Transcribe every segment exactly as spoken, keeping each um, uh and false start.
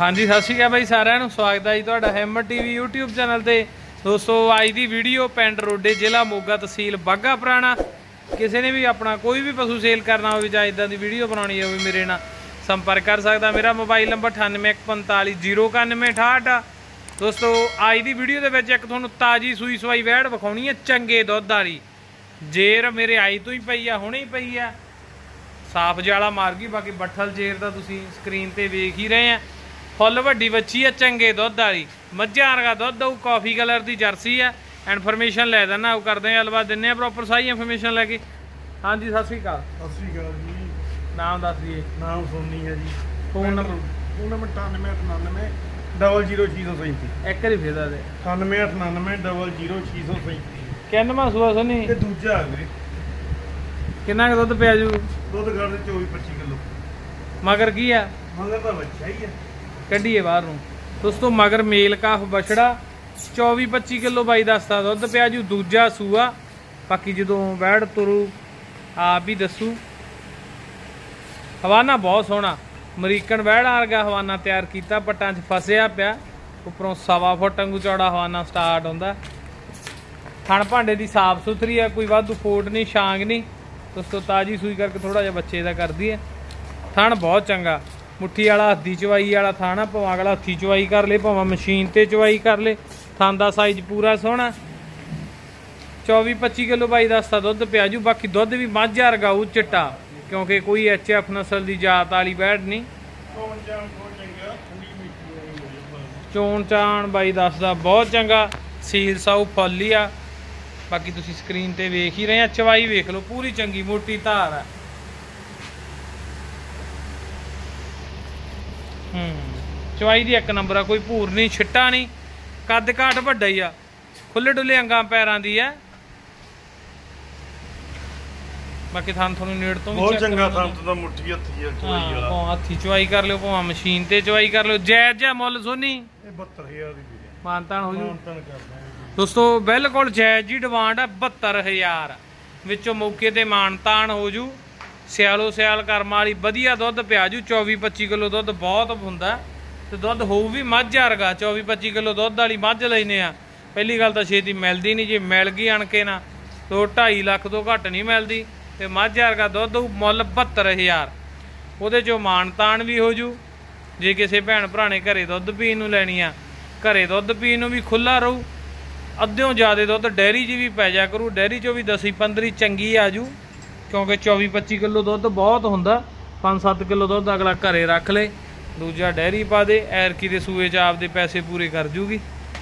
हाँ जी सत श्री अकाल भाई सारिਆਂ ਨੂੰ स्वागत है जी तुहाडा हिम्मत टीवी यूट्यूब चैनल ते। दोस्तों अज की वीडियो पिंड रोडे जिला मोगा तहसील बाघा पुराना। किसी ने भी अपना कोई भी पशु सेल करना हो जाए इदा की वीडियो बनानी हो मेरे नाल संपर्क कर सकता। मेरा मोबाइल नंबर अठानवे एक पंताली जीरो इक्यानवे अठाहठ आ। दोस्तों अज की वीडियो के एक तुहानू ताज़ी सूई सवाई वैड़ विखाउणी है चंगे दुध वाली। जेर मेरे आई तो ही पई आ, हुणे ही पई आ, साफ जाला मार गई। बाकी बट्ठल जेर का तुसीं स्क्रीन पर वेख ही रहे हैं। फुल वड्डी बच्ची है चंगे दुध वाली, मझां वर्गा दुध आऊ, कॉफी कलर की जर्सी है। इन्फॉर्मेशन लै देना वो करते हैं गलबात दिन्ने आ प्रॉपर सारी इन्फॉर्मेशन लैके। हाँ जी सत श्री अकाल। सत श्री अकाल जी। नाम दस दिए। नाम सोनी है जी। फोन नंबर फोन नंबर अठानवे अठानवे डबल जीरो छे सौ सैंती। एक बार फिर दे। अठानवे अठानवे डबल जीरो छे सौ सैंती। किन्नवां सूआ सोनी? ये दूजा है वीरे। किन्ना क दुध पिया जू? दुध कर चौबीस पच्ची किलो। मगर की है? मगर तो बच्चा ही है। कढ़ीए बाहर नूं। दोस्तों मगर मेल काफ बछड़ा चौबी पच्ची किलो बाई दसदा दुध पिया जू, दूजा सूआ। बाकी जो वैड़ तुरू आप ही दसू। हवाना बहुत सोहना अमरीकन वैड़ वर्गा हवाना तैयार किया, पट्टां च फसिया पिया। उपरों सवा फुट अंगू चौड़ा हवाना स्टार्ट होंदा। थण भांडे की साफ सुथरी है, कोई वाधू फोट नहीं, शांग नहीं। दोस्तों ताज़ी सूई करके थोड़ा जिहा बच्चे का कर दी है। थण बहुत चंगा, मुट्ठी वाला हत्थी चवाई वाला थाना, भावें अगला हत्थी चवाई कर ले, भावें मशीन ते चवाई कर ले। थान का साइज पूरा सोहना। चौबी पच्ची किलो बाई दसदा दुध पिया जू। बाकी दुध भी मझ वर्गा चिट्टा, क्योंकि कोई एच एफ नस्ल की जात वाली वैड़ नहीं। चोण चाण बाई दसदा बहुत चंगा, सील साऊ फुल ही आ। बाकी तुसीं स्क्रीन ते वेख ही रहे हैं। चवाई वेख लो, पूरी चंगी मोटी धार है। चवाई की एक नंबर आ, कोई भूर नहीं, छिट्टा नहीं, कद काठ वड्डा ही आ, खुले डुले अंगां पैरां दी है। बाकी थान थोनू नेड़ तो बहुत चंगा थान तो मुट्ठी हत्थी है चवाई वाला। भावें हत्थी चवाई कर लियो, भावें मशीन ते चवाई कर लियो। जायज़ जिहा मुੱਲ सोनी बहत्तर हज़ार दी वीरे। मानतान हो जू। मानतान करदा है दोस्तों बिल्कुल जायज़ जी डिमांड है। बहत्तर हज़ार विचों मौके ते मानतान हो जू। सियालो सियाल करम वाली वधिया दुध पिया जू। चौबी पच्ची किलो दुध बहुत हुंदा ते दुध होऊ भी मझ वर्गा। चौबी पच्ची किलो दुध वाली मझ लैने आ। पहली गल तो छेती मिलती नहीं, जे मिल गई अणके ना तो ढाई लख तो घट नहीं मिलती। तो मझ वर्गा दुध मुੱਲ बहत्तर हज़ार। वो चो मानतान भी हो जू। जे किसी भैन भरा ने घरे दुध पीन नूं लैनी आ, घरे दुध पीन नूं भी खुला रहू। अद्धों ज़्यादा दुध डेयरी च भी पै जा करू, डेयरी चो भी दसी पंदरी चंगी आ जू। क्योंकि चौबी पच्ची किलो दुध बहुत होंदा। पाँच सत्त किलो दुध अगला घरे रख ले, दूजा डेयरी पा दे, ऐरकी दे सूए च आपदे पैसे पूरे कर जूगी।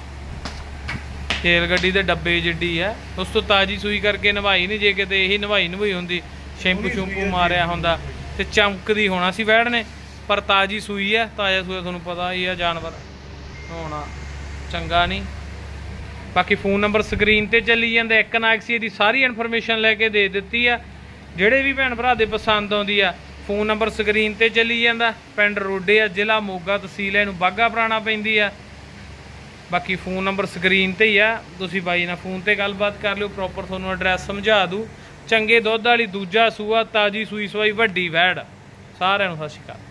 तेल गड्डी दे डब्बे जिड्डी है। उस तो ताज़ी सूई करके नवाई नहीं। जे किते यही नवाई नवई होंदी, शैंपू शूंपू मारिया होंदा ते चमकदी होना सी वैड़ ने। पर ताज़ी सूई है, ताज़ा सूआ तुहानूं पता ही है, जानवर होना चंगा नहीं। बाकी फोन नंबर स्क्रीन ते चली जांदा। एक ना एक सी दी सारी इन्फॉर्मेशन लैके दे दित्ती है। ਜਿਹੜੇ भी भैन भरा दे पसंद आउंदी आ, फोन नंबर स्क्रीन ते चली जांदा। पिंड रोडे आ, जिला मोगा, तहसील इहनूं बाघा पुराना पैंदी आ। बाकी फोन नंबर स्क्रीन ते ही आ, तुसीं बाई नाल फोन ते गलबात कर लिओ, प्रॉपर तुहानूं एड्रैस समझा दूँ। चंगे दुध वाली दूजा सूआ, ताज़ी सूई सवाई वड्डी वैड़। सारिआं नूं सत श्री अकाल।